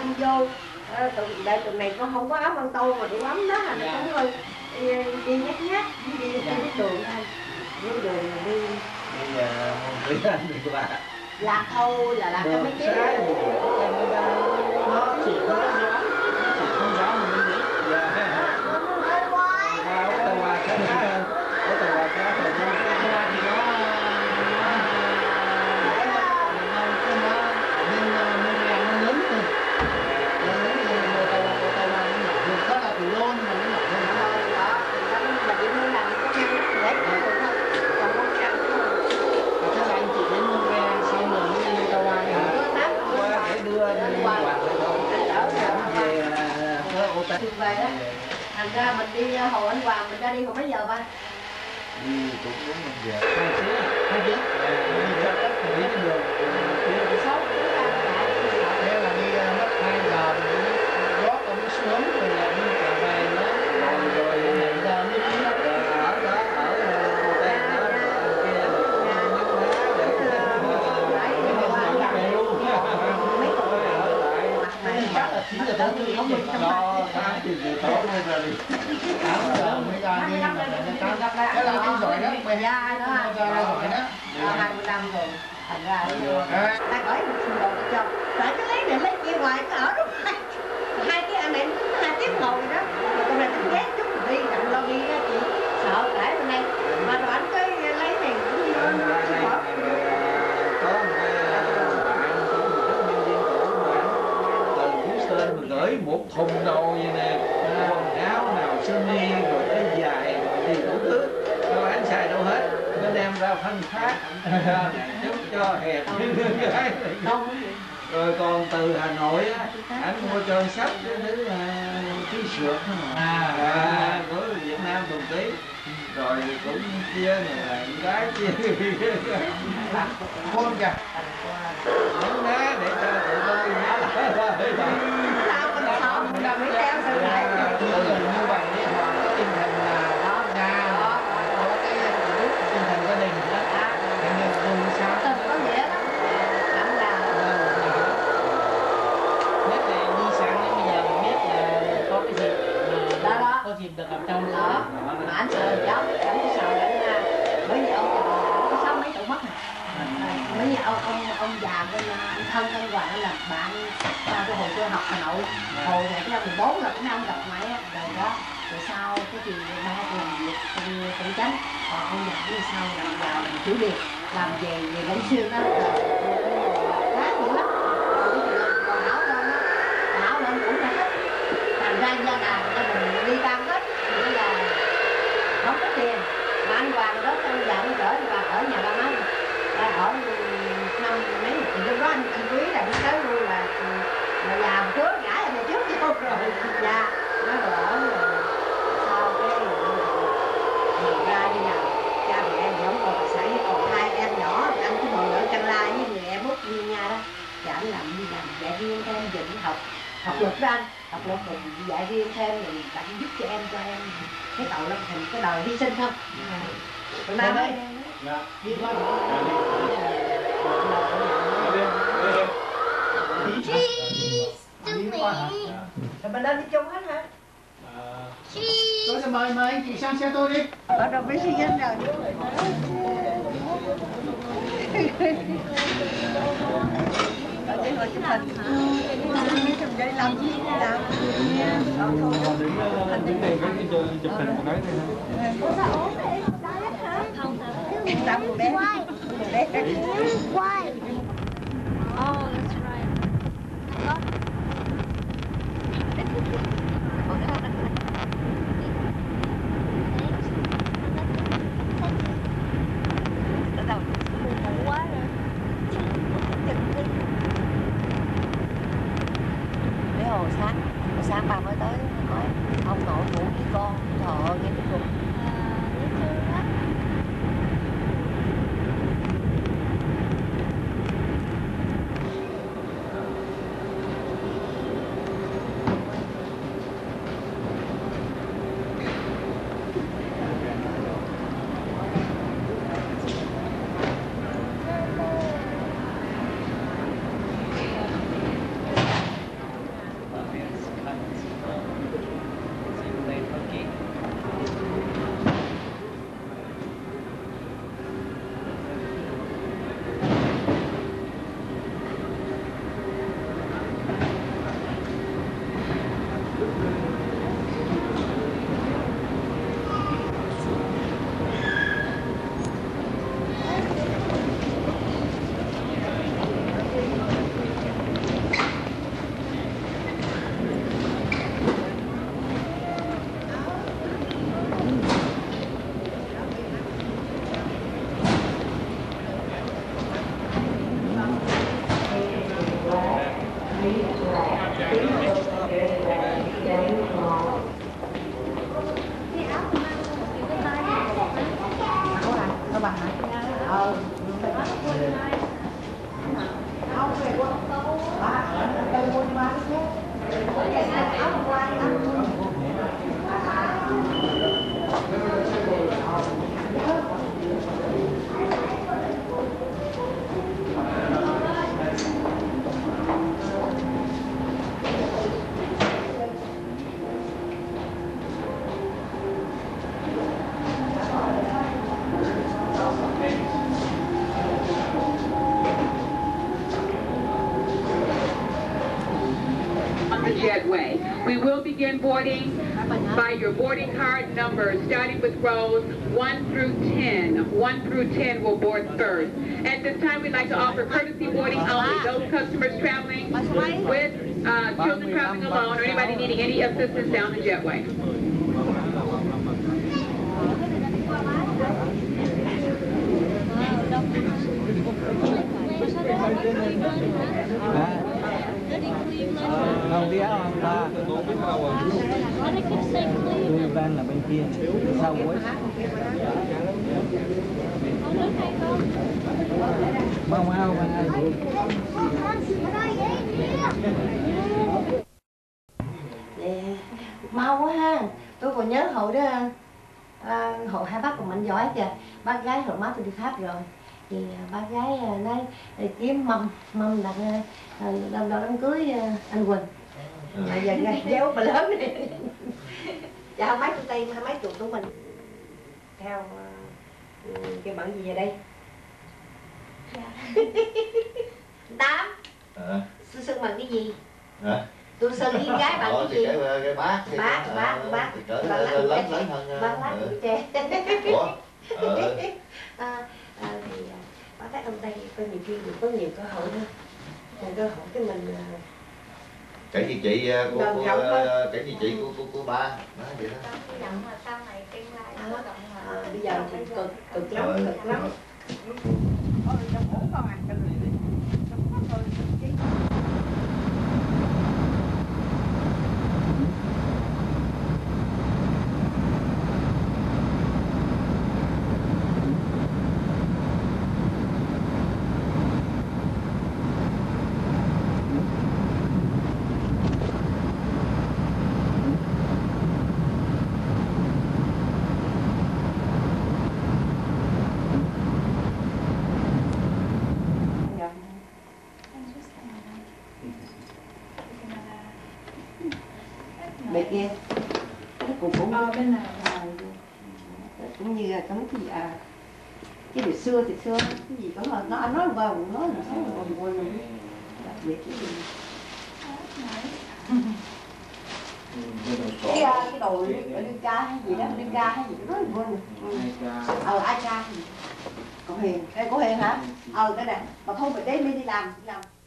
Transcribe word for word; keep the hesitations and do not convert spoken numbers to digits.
đi vô đợi tuần này con không có áo băng tô mà đủ ấm đó, nó cũng hơi đi nhát nhát đi đi đường thôi, đi đường đi. Bây giờ Montreal thì là lạc thôi là lạc cho mấy cái nó chỉ có gió, chỉ không gió mà mình biết. dạ tàu hòa khá khá hơn, ở tàu hòa khá hơn Tàu hòa thì nó bên Montreal nó lớn hơn, nó lớn hơn tàu tàu tàu hòa nó nhỏ hơn, đó là thủ đô nhưng mà nó nhỏ hơn. đó mà chỉ muốn làm có năng lực đấy thôi, còn con chậm Và chắc là anh chị đến Montreal xong rồi mới đi tàu hòa này hả? qua để đưa đi hoặc là về có ô tô về đó. Thành ra mình đi Hồ Anh Hoàng mình ra đi hồi mấy giờ ba? đi cũng đúng một giờ. Hai tiếng, hai tiếng. Đi cho tất cả những đường. Đi sáu tiếng ra lại. Thế là đi mất hai giờ mới gót ống xuống rồi là đi trở về nữa. Rồi rồi bảy giờ mới đi. ở đó ở ô tô đó kia Chắc là chín giờ tới tư không mình trong đó tám thì giờ tối mới ra đi. tám giờ mới ra đi. Thế là anh giỏi đó. Mày ra đó ha. Ra giỏi đó. hai mươi năm rồi. Thành ra ta gửi một xin đồ cho. Tại cái lấy này lấy kia hoài nó ở đúng hai. Hai cái anh này hai tiếng ngồi đó. Rồi con này tính ghét chút đi đặng lo đi ra chị. Sợ cãi bên đây. Mà rồi anh cái lấy này cũng đi lên nó chứ bỏ. Có một cái bạn cũng một cái nhân viên cũ mà từ Phú Sơn mà gửi một thùng đồ vậy nè, quần áo nào sơ mi rồi cái dài rồi đi đủ thứ, rồi anh xài đâu hết, nó đem ra phân phát giúp cho hẹp cái rồi còn từ Hà Nội á, anh mua cho sách cái thứ ký sượt à, à của Việt Nam đồng tí, rồi cũng chia này là cái chia Khôn kìa. những đá để cho tụi tôi đi nhá lại sao mình sợ mình làm mấy đeo sao lại Như vậy thì họ có tinh thần là đó nhà đó có cái tinh thần gia đình đó. Thành nên dùng sao tình có nghĩa đó cảm là nhất là đi sáng đến bây giờ mình biết là có cái dịp đó đó có dịp được gặp nhau nữa. đó mà anh sợ cháu cháu có sợ anh nha, bởi vì ông chồng có sáu mấy tuổi mất này, bởi vì ông ông ông già bên anh thân anh Hoàng là bạn sau cái hồi tôi học Hà Nội hồi này cái năm mười bốn là cũng ông gặp mẹ rồi đó, rồi sau cái gì ba tôi làm việc công công chánh, còn ông già như sau làm vào làm chủ điện làm về về Long Xuyên đó khác dữ lắm, rồi cái chuyện còn áo lên đó áo lên cũng ra hết, thành ra gia đàn cho mình đi tan hết nghĩa là không có tiền, mà anh Hoàng đó anh già anh gửi và ở nhà ba má ra ở năm mấy thì lúc đó anh anh quý là đi tới luôn là là già một trước gãi anh này trước vô rồi già nó rồi ở rồi sau cái mình ra đi nào cha mẹ em không còn tài sản còn hai em nhỏ anh cứ mừng ở Trang Lai với người em út như nha đó thì anh làm đi làm dạy riêng thêm dựng học học luật đó anh học luật mình dạy riêng thêm rồi bạn giúp cho em cho em cái tội lên thành cái đời hy sinh không rồi ba ơi đi qua rồi bên đó đi chung hết hả? Tôi sẽ mời mời anh chị sang xe tôi đi. Ở đâu biết sinh nhân rồi. Ở đây ngồi chụp hình. Chụp giấy làm gì làm? Đứng đây với cái chụp hình của nói này Có sao ốm vậy? Không thật. Sao một bé? Một bé. Why? Oh, that's right. Mấy hồi sáng, hồi sáng bà mới tới nói ông nội ngủ với con, trời ơi nghe cái cục. You will begin boarding by your boarding card numbers, starting with rows one through ten. one through ten will board first. At this time, we'd like to offer courtesy boarding only. Those customers traveling with uh, children traveling alone or anybody needing any assistance down the jetway. Không biết không ta. Cleveland là bên kia này. Sau West. Mau mau mà. Mau quá ha. Tôi còn nhớ hồi đó à, hồi hai bác còn mạnh giỏi kìa. Bác gái hồi má tôi đi Pháp rồi. Thì bác gái nói kiếm mâm mâm đặt lần đầu đám cưới anh Quỳnh. Mà giờ giáo bà lớn này. Dạ mấy tụi Tây mấy tụi tụi mình theo cái bận gì về đây? Tám. À. Sư Sơn bằng cái gì? Hả? Tôi Sơn với gái bằng cái gì? Cái, cái bát. Bát, bát, bát. Cỡ lớn lớn hơn. Bát lát của tre. Ủa? Ờ. À, à, thì bác thấy ông Tây có nhiều khi có nhiều cơ hội hơn. Nhiều cơ hội cái mình Kể như chị của, của, của kể như chị của của, của ba đó vậy đó. À, bây giờ thì cực cực lắm, cực lắm. Bên kia cái cục cũng ờ, bên này à, cũng như là có cái gì à cái việc xưa thì xưa cái gì cũng là nó nói vào nói là sao còn quên đặc biệt cái gì cái cái đồ liên ca hay gì đó liên ca hay gì đó nói quên ờ ai ca gì cô Hiền đây cô Hiền hả ờ cái này mà không phải đến đi làm đi làm